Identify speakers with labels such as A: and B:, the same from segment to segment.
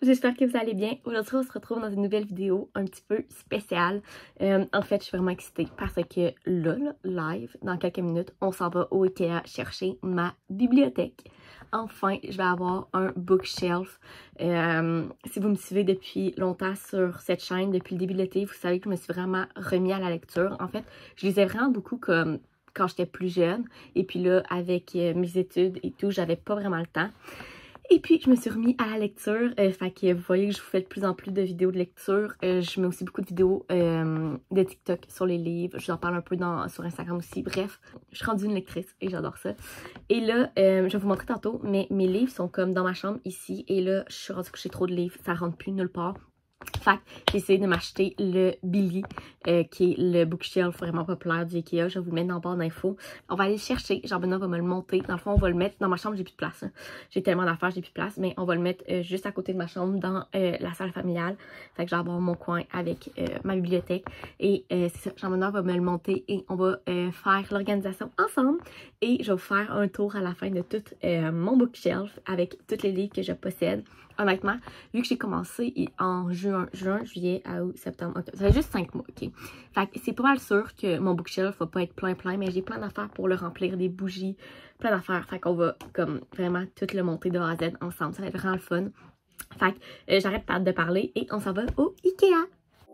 A: j'espère que vous allez bien. Aujourd'hui, on se retrouve dans une nouvelle vidéo un petit peu spéciale. En fait, je suis vraiment excitée parce que là, live, dans quelques minutes, on s'en va au Ikea chercher ma bibliothèque. Enfin, je vais avoir un bookshelf. Si vous me suivez depuis longtemps sur cette chaîne, depuis le début de l'été, vous savez que je me suis vraiment remis à la lecture. En fait, je lisais vraiment beaucoup comme quand j'étais plus jeune. Et puis là, avec mes études et tout, j'avais pas vraiment le temps. Et puis, je me suis remis à la lecture, fait que vous voyez que je vous fais de plus en plus de vidéos de lecture. Je mets aussi beaucoup de vidéos de TikTok sur les livres. Je vous en parle un peu sur Instagram aussi. Bref, je suis rendue une lectrice et j'adore ça. Et là, je vais vous montrer tantôt, mais mes livres sont comme dans ma chambre ici. Et là, je suis rendue coucher trop de livres, ça rentre plus nulle part. Fait que j'ai essayé de m'acheter le Billy, qui est le bookshelf vraiment populaire du Ikea. Je vais vous le mettre dans la barre d'infos. On va aller le chercher. Jean-Benoît va me le monter. Dans le fond, on va le mettre dans ma chambre. J'ai plus de place. Hein. J'ai tellement d'affaires, j'ai plus de place. Mais on va le mettre juste à côté de ma chambre, dans la salle familiale. Fait que je vais avoir mon coin avec ma bibliothèque. Et c'est ça. Jean-Benoît va me le monter et on va faire l'organisation ensemble. Et je vais vous faire un tour à la fin de tout mon bookshelf avec tous les livres que je possède. Honnêtement, vu que j'ai commencé en juin, juillet, août, septembre, octobre, ça fait juste 5 mois, ok? Fait que c'est pas mal sûr que mon bookshelf va pas être plein, mais j'ai plein d'affaires pour le remplir, des bougies, plein d'affaires. Fait qu'on va comme vraiment tout le monter de A à Z ensemble, ça va être vraiment le fun. Fait que j'arrête de parler et on s'en va au Ikea!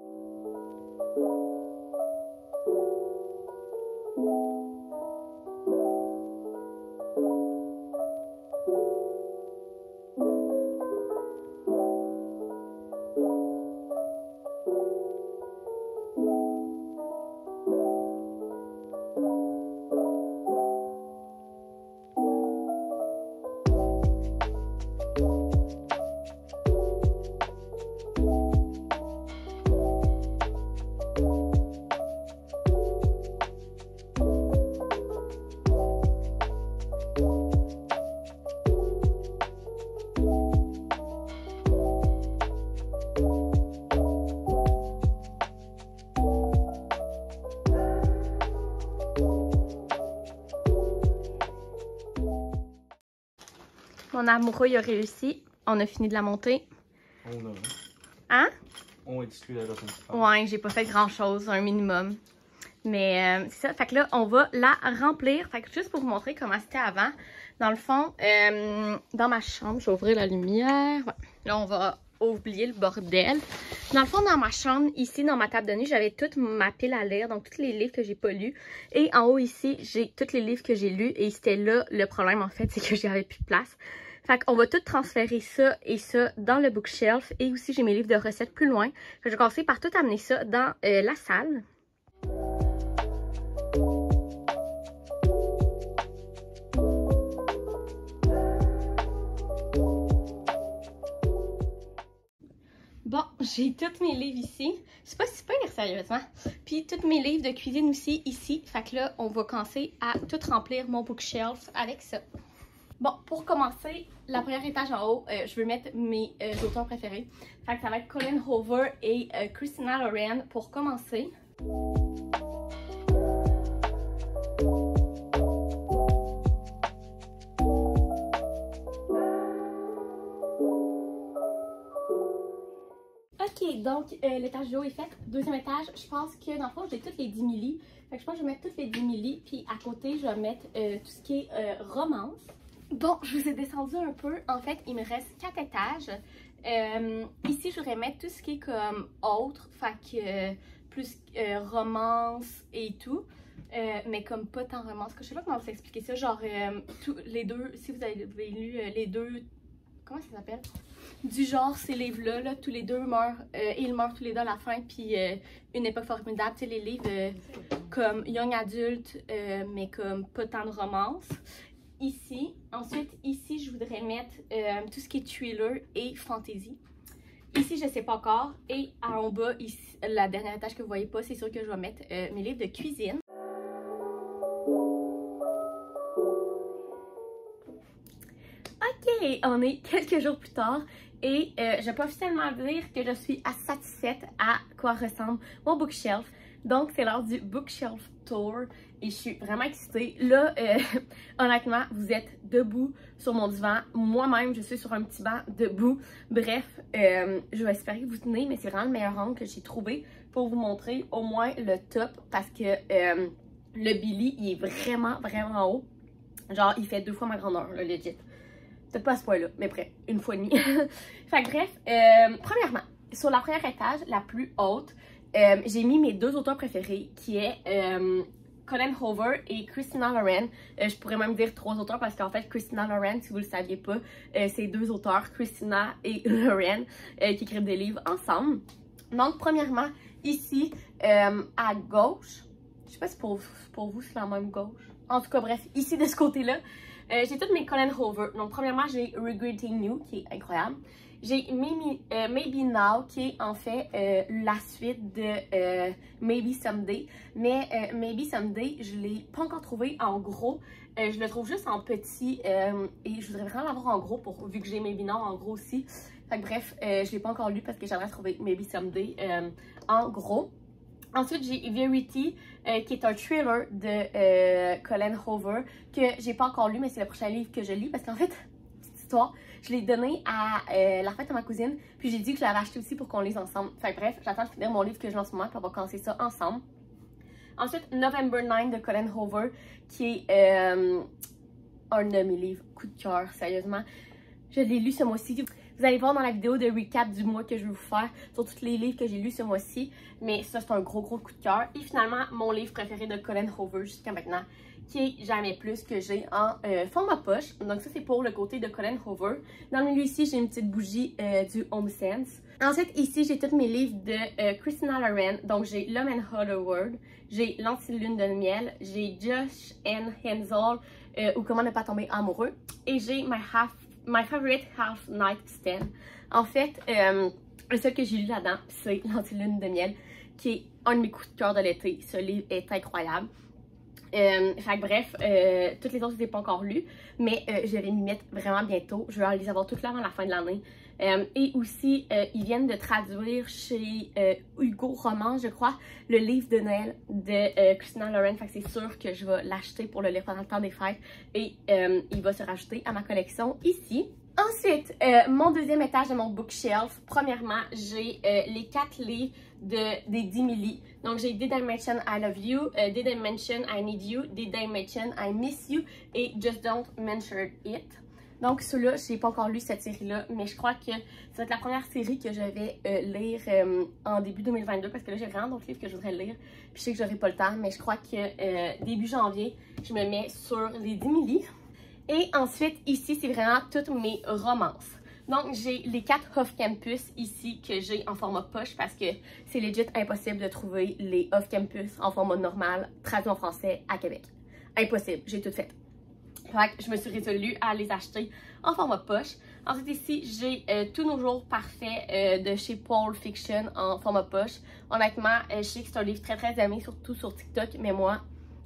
A: Mon amoureux, il a réussi. On a fini de la monter.
B: On a.
A: Hein?
B: On exclut la personne qui parle.
A: Ouais, j'ai pas fait grand-chose, un minimum. Mais c'est ça. Fait que là, on va la remplir. Fait que juste pour vous montrer comment c'était avant. Dans le fond, dans ma chambre, je vais ouvrir la lumière. Ouais. Là, on va oublier le bordel. Dans le fond, dans ma chambre, ici, dans ma table de nuit, j'avais toute ma pile à lire. Donc, tous les livres que j'ai pas lus. Et en haut, ici, j'ai tous les livres que j'ai lus. Et c'était là le problème, en fait, c'est que j'avais plus de place. Fait qu'on va tout transférer ça et ça dans le bookshelf. Et aussi, j'ai mes livres de recettes plus loin. Je vais commencer par tout amener ça dans la salle. Bon, j'ai tous mes livres ici. C'est pas super sérieusement. Puis tous mes livres de cuisine aussi ici. Fait que là, on va commencer à tout remplir mon bookshelf avec ça. Bon, pour commencer, la première étage en haut, je veux mettre mes auteurs préférés. Fait que ça va être Colleen Hoover et Christina Lauren pour commencer. Ok, donc l'étage du haut est fait. Deuxième étage, je pense que dans le fond, j'ai toutes les 10 milli. Fait que je pense que je vais mettre toutes les 10 milli. Puis à côté, je vais mettre tout ce qui est romance. Bon, je vous ai descendu un peu. En fait, il me reste 4 étages. Ici, je voudrais mettre tout ce qui est comme autre. Fait que plus romance et tout. Mais comme pas tant romance. Je sais pas comment vous expliquer ça. Genre, tous les deux, si vous avez lu les deux... Comment ça s'appelle? Du genre, ces livres-là, là, tous les deux meurent, ils meurent tous les deux à la fin, puis une époque formidable, tu sais, les livres comme young adulte, mais comme pas tant de romance. Ici, ensuite, ici, je voudrais mettre tout ce qui est thriller et fantasy. Ici, je sais pas encore. Et en bas, ici, la dernière étage que vous voyez pas, c'est sûr que je vais mettre mes livres de cuisine. Ok, on est quelques jours plus tard et je peux officiellement dire que je suis satisfaite à quoi ressemble mon bookshelf. Donc, c'est l'heure du Bookshelf Tour et je suis vraiment excitée. Là, honnêtement, vous êtes debout sur mon divan. Moi-même, je suis sur un petit banc debout. Bref, je vais espérer que vous tenez, mais c'est vraiment le meilleur angle que j'ai trouvé pour vous montrer au moins le top parce que le Billy, il est vraiment, vraiment haut. Genre, il fait 2 fois ma grandeur, le legit. Peut-être pas à ce point-là, mais près, 1 fois et demi. Fait que bref, premièrement, sur la première étage, la plus haute, j'ai mis mes 2 auteurs préférés, qui est Colleen Hoover et Christina Lauren. Je pourrais même dire 3 auteurs parce qu'en fait, Christina Lauren, si vous le saviez pas, c'est 2 auteurs, Christina et Lauren, qui écrivent des livres ensemble. Donc, premièrement, ici, à gauche, je sais pas si pour vous c'est la même gauche. En tout cas, bref, ici de ce côté-là, j'ai toutes mes Colleen Hoover. Donc, premièrement, j'ai Regretting You, qui est incroyable. J'ai Maybe Now, qui est en fait la suite de Maybe Someday. Mais Maybe Someday, je ne l'ai pas encore trouvé en gros. Je le trouve juste en petit et je voudrais vraiment l'avoir en gros vu que j'ai Maybe Now en gros aussi. Fait que bref, je ne l'ai pas encore lu parce que j'aimerais trouver Maybe Someday en gros. Ensuite, j'ai Verity, qui est un thriller de Colleen Hoover, que j'ai pas encore lu, mais c'est le prochain livre que je lis. Parce qu'en fait, petite histoire, je l'ai donné à la fête à ma cousine, puis j'ai dit que je l'avais acheté aussi pour qu'on lise ensemble. Fait que bref, j'attends de finir mon livre que je lis en ce moment, puis on va commencer ça ensemble. Ensuite, November 9 de Colleen Hoover, qui est un de mes livres coup de cœur, sérieusement. Je l'ai lu ce mois-ci. Vous allez voir dans la vidéo de recap du mois que je vais vous faire sur tous les livres que j'ai lus ce mois-ci. Mais ça, c'est un gros coup de cœur. Et finalement, mon livre préféré de Colleen Hoover jusqu'à maintenant, qui est Jamais plus, que j'ai en format poche. Donc ça, c'est pour le côté de Colleen Hoover. Dans le milieu ici, j'ai une petite bougie du Home Sense. Ensuite, ici, j'ai tous mes livres de Christina Lauren. Donc j'ai L'homme and Hollywood, j'ai L'anti-lune de miel, j'ai Josh and Hansel, ou Comment ne pas tomber amoureux. Et j'ai My Favorite Half Night Stand. En fait, le seul que j'ai lu là-dedans, c'est L'anti-lune de miel, qui est un de mes coups de cœur de l'été. Ce livre est incroyable. Fait que bref, toutes les autres, je les ai pas encore lues, mais je vais m'y mettre vraiment bientôt. Je vais les avoir toutes là avant la fin de l'année. Et aussi, ils viennent de traduire chez Hugo Roman, je crois, le livre de Noël de Christina Lauren. Fait que c'est sûr que je vais l'acheter pour le lire pendant le temps des fêtes. Et il va se rajouter à ma collection ici. Ensuite, mon deuxième étage de mon bookshelf, premièrement, j'ai les 4 livres des 10 milli. Donc, j'ai Did I Mention I Love You, Did I Mention I Need You, Did I Mention I Miss You et Just Don't Mention It. Donc, ceux-là, je n'ai pas encore lu cette série-là, mais je crois que ça va être la première série que je vais lire en début 2022 parce que là, j'ai vraiment d'autres livres que je voudrais lire. Puis, je sais que j'aurai pas le temps, mais je crois que début janvier, je me mets sur les 10 milli. Et ensuite, ici, c'est vraiment toutes mes romances. Donc, j'ai les 4 off-campus ici que j'ai en format poche parce que c'est legit impossible de trouver les off-campus en format normal, traduit en français à Québec. Impossible, j'ai tout fait. Fait que je me suis résolue à les acheter en format poche. Ensuite, ici, j'ai Tous nos jours parfaits de chez Paul Fiction en format poche. Honnêtement, je sais que c'est un livre très très aimé, surtout sur TikTok, mais moi,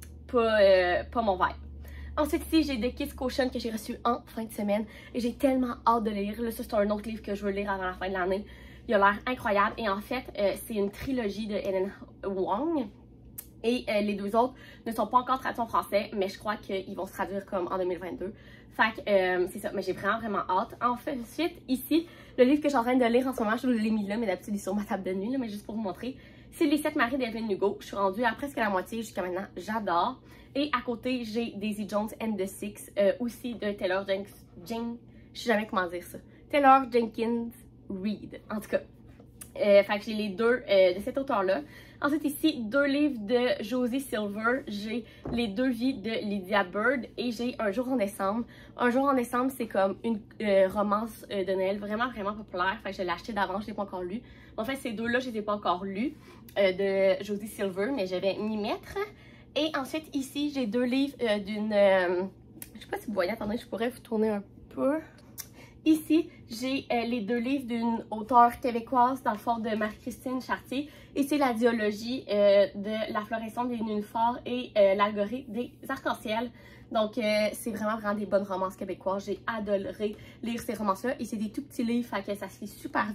A: pas mon vibe. Ensuite, ici, j'ai The Kiss Caution que j'ai reçu en fin de semaine et j'ai tellement hâte de lire. Là, ça, c'est un autre livre que je veux lire avant la fin de l'année. Il a l'air incroyable et en fait, c'est une trilogie de Helen Wong. Et les 2 autres ne sont pas encore traduits en français, mais je crois qu'ils vont se traduire comme en 2022. Fait que c'est ça, mais j'ai vraiment hâte. Ensuite, ici, le livre que je suis en train de lire en ce moment, je vous l'ai mis là, mais d'habitude il est sur ma table de nuit, là, mais juste pour vous montrer. C'est Les 7 maris d'Evelyn Hugo. Je suis rendue à presque la moitié jusqu'à maintenant, j'adore. Et à côté, j'ai Daisy Jones and the Six, aussi de Taylor Jenkins. Je sais jamais comment dire ça. Taylor Jenkins Reid, en tout cas. Fait que j'ai les 2 de cet auteur-là. Ensuite, ici, 2 livres de Josie Silver. J'ai Les 2 vies de Lydia Bird et j'ai Un jour en décembre. Un jour en décembre, c'est comme une romance de Noël vraiment populaire. Fait que je l'ai acheté d'avance, je ne l'ai pas encore lu. En fait, ces 2-là, je ne les ai pas encore lus de Josie Silver, mais je vais m'y mettre. Et ensuite, ici, j'ai 2 livres d'une... je sais pas si vous voyez, attendez, je pourrais vous tourner un peu. Ici, j'ai les 2 livres d'une auteure québécoise, dans le fond de Marie-Christine Chartier. Et c'est la dialogie de La floraison des nénuphars et L'algorithme des arcs-en-ciel. Donc, c'est vraiment des bonnes romances québécoises. J'ai adoré lire ces romances-là. Et c'est des tout petits livres, fait que ça se fait super vite.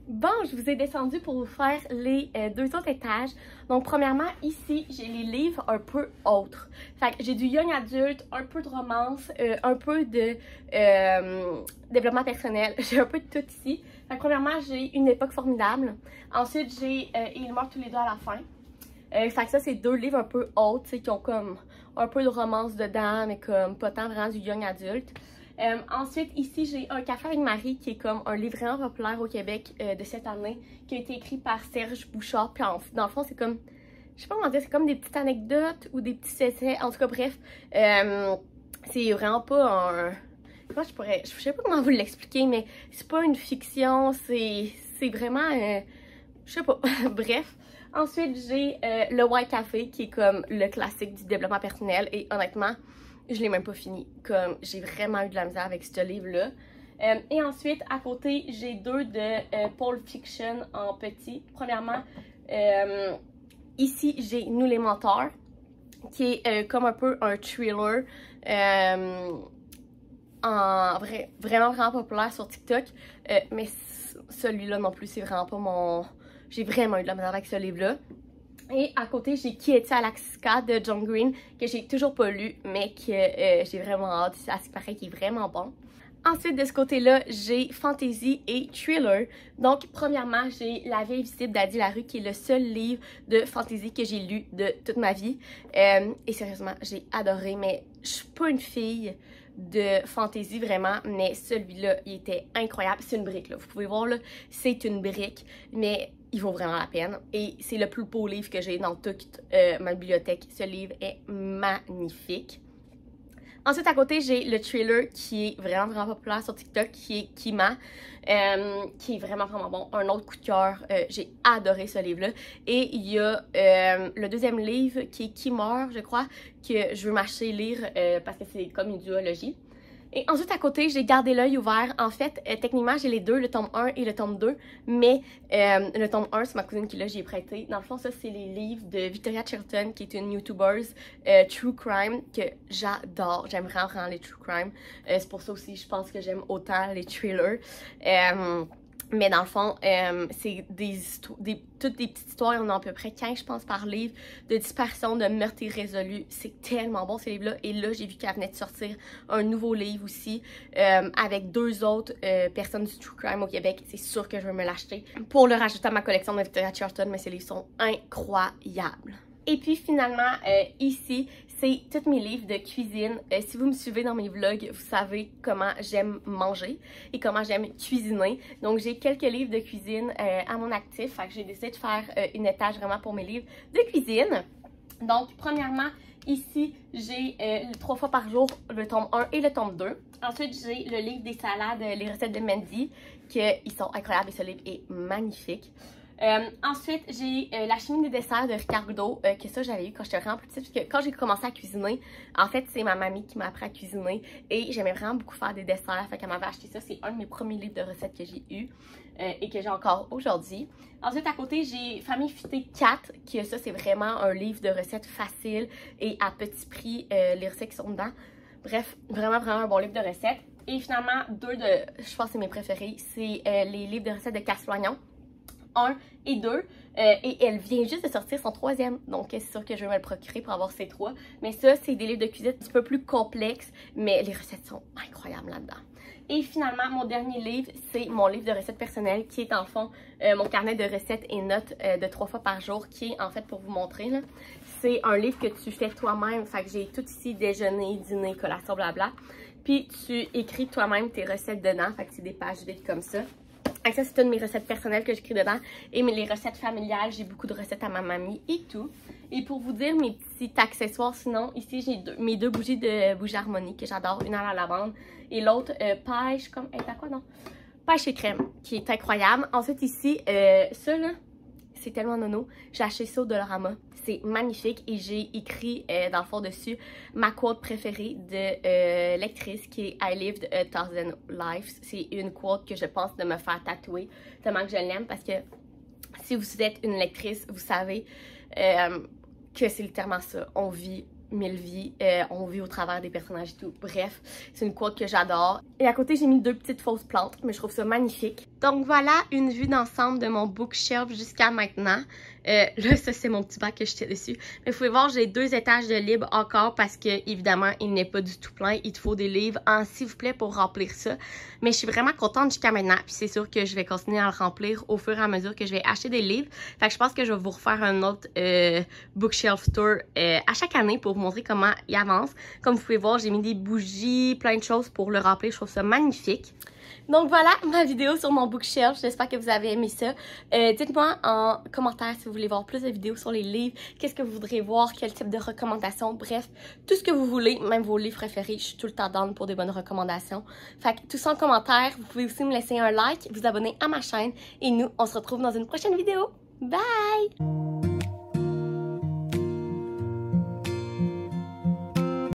A: Bon, je vous ai descendu pour vous faire les deux autres étages. Donc, premièrement, ici, j'ai les livres un peu autres. Fait que j'ai du young adulte, un peu de romance, un peu de développement personnel. J'ai un peu de tout ici. Fait que premièrement, j'ai Une époque formidable. Ensuite, j'ai Ils meurent tous les deux à la fin. Fait que ça, c'est deux livres un peu autres, qui ont comme un peu de romance dedans, mais comme pas tant vraiment du young adulte. Ensuite, ici, j'ai Un café avec Marie, qui est comme un livre vraiment populaire au Québec de cette année, qui a été écrit par Serge Bouchard. Puis dans le fond, c'est comme, je sais pas comment dire, c'est comme des petites anecdotes ou des petits essais. En tout cas, bref, c'est vraiment pas un... Moi, je sais pas comment vous l'expliquer, mais c'est pas une fiction, c'est vraiment, je sais pas, bref. Ensuite, j'ai Le White Café, qui est comme le classique du développement personnel, et honnêtement, je l'ai même pas fini. Comme, j'ai vraiment eu de la misère avec ce livre-là. Et ensuite, à côté, j'ai deux de Pulp Fiction en petit. Premièrement, ici, j'ai Nous les menteurs, qui est comme un peu un thriller vraiment populaire sur TikTok. Mais celui-là non plus, c'est vraiment pas mon... J'ai vraiment eu de la misère avec ce livre-là. Et à côté, j'ai Qui est-il Alaska de John Green, que j'ai toujours pas lu, mais que j'ai vraiment hâte. À ce qui paraît qu'il est vraiment bon. Ensuite, de ce côté-là, j'ai fantasy et thriller. Donc, premièrement, j'ai La vie invisible d'Adi Larue, qui est le seul livre de fantasy que j'ai lu de toute ma vie. Et sérieusement, j'ai adoré, mais je suis pas une fille de fantasy vraiment, mais celui-là, il était incroyable. C'est une brique, là. Vous pouvez voir, là, c'est une brique, mais il vaut vraiment la peine. Et c'est le plus beau livre que j'ai dans toute ma bibliothèque. Ce livre est magnifique. Ensuite, à côté, j'ai le thriller qui est vraiment populaire sur TikTok, qui est Kima, qui est vraiment bon. Un autre coup de cœur, j'ai adoré ce livre-là. Et il y a le deuxième livre qui est Qui meurt, je crois, que je veux m'acheter lire parce que c'est comme une duologie. Et ensuite, à côté, j'ai gardé l'œil ouvert. En fait, techniquement, j'ai les deux, le tome 1 et le tome 2. Mais le tome 1, c'est ma cousine qui l'a, j'y ai prêté. Dans le fond, ça, c'est les livres de Victoria Chilton, qui est une YouTuber True Crime, que j'adore. J'aime vraiment les True Crime. C'est pour ça aussi, je pense que j'aime autant les thrillers. Mais dans le fond, c'est toutes des petites histoires. On a à peu près 15, je pense, par livre de disparition, de meurtres irrésolus. C'est tellement bon, ces livres-là. Et là, j'ai vu qu'elle venait de sortir un nouveau livre aussi avec deux autres personnes du True Crime au Québec. C'est sûr que je vais me l'acheter pour le rajouter à ma collection de Victoria Chilton. Mais ces livres sont incroyables. Et puis finalement, ici, c'est tous mes livres de cuisine. Si vous me suivez dans mes vlogs, vous savez comment j'aime manger et comment j'aime cuisiner. Donc j'ai quelques livres de cuisine à mon actif. Fait que j'ai décidé de faire une étage vraiment pour mes livres de cuisine. Donc premièrement, ici, j'ai 3 fois par jour le tome 1 et le tome 2. Ensuite, j'ai le livre des salades, les recettes de Mandy, qu'ils sont incroyables et ce livre est magnifique. Ensuite, j'ai La chimie des desserts de Ricardo, que ça j'avais eu quand j'étais vraiment petite, parce que quand j'ai commencé à cuisiner, en fait c'est ma mamie qui m'a appris à cuisiner et j'aimais vraiment beaucoup faire des desserts, fait qu'elle m'avait acheté ça. C'est un de mes premiers livres de recettes que j'ai eu et que j'ai encore aujourd'hui. Ensuite, à côté, j'ai Famille futée 4, qui ça c'est vraiment un livre de recettes facile et à petit prix, les recettes qui sont dedans. Bref, vraiment un bon livre de recettes. Et finalement, deux de, je pense que c'est mes préférés, c'est les livres de recettes de Casse-Loignon. 1 et 2 et elle vient juste de sortir son 3e, donc c'est sûr que je vais me le procurer pour avoir ces 3. Mais ça, c'est des livres de cuisine un petit peu plus complexes, mais les recettes sont incroyables là-dedans. Et finalement, mon dernier livre, c'est mon livre de recettes personnelles, qui est en fond mon carnet de recettes et notes de 3 fois par jour, qui est en fait, pour vous montrer, là, c'est un livre que tu fais toi-même. Fait que j'ai tout ici, déjeuner, dîner, collation, blabla. Puis tu écris toi-même tes recettes dedans, fait que c'est des pages vides comme ça. Et ça, c'est une de mes recettes personnelles que j'écris dedans. Et les recettes familiales, j'ai beaucoup de recettes à ma mamie et tout. Et pour vous dire mes petits accessoires, sinon, ici, j'ai mes deux bougies de bougie harmonie que j'adore. Une à la lavande et l'autre pêche, comme... Elle est à quoi, non? Pêche et crème, qui est incroyable. Ensuite, ici, ça, là, c'est tellement nono. J'ai acheté ça au Dollarama. C'est magnifique et j'ai écrit dans le fond dessus ma quote préférée de lectrice qui est I lived a thousand lives. C'est une quote que je pense de me faire tatouer tellement que je l'aime, parce que si vous êtes une lectrice, vous savez que c'est littéralement ça. On vit 1000 vies, on vit au travers des personnages et tout. Bref, c'est une quote que j'adore. Et à côté, j'ai mis 2 petites fausses plantes, mais je trouve ça magnifique. Donc voilà une vue d'ensemble de mon bookshelf jusqu'à maintenant. Là, ça, c'est mon petit bac que j'étais dessus. Mais vous pouvez voir, j'ai 2 étages de livres encore parce que, évidemment, il n'est pas du tout plein. Il te faut des livres s'il vous plaît, pour remplir ça. Mais je suis vraiment contente jusqu'à maintenant. Puis c'est sûr que je vais continuer à le remplir au fur et à mesure que je vais acheter des livres. Fait que je pense que je vais vous refaire un autre bookshelf tour à chaque année pour vous montrer comment il avance. Comme vous pouvez voir, j'ai mis des bougies, plein de choses pour le remplir. Je trouve ça magnifique. Donc voilà ma vidéo sur mon bookshelf, j'espère que vous avez aimé ça. Dites-moi en commentaire si vous voulez voir plus de vidéos sur les livres, qu'est-ce que vous voudrez voir, quel type de recommandations, bref, tout ce que vous voulez, même vos livres préférés, je suis tout le temps down pour des bonnes recommandations. Fait que tout ça en commentaire, vous pouvez aussi me laisser un like, vous abonner à ma chaîne et nous, on se retrouve dans une prochaine vidéo. Bye!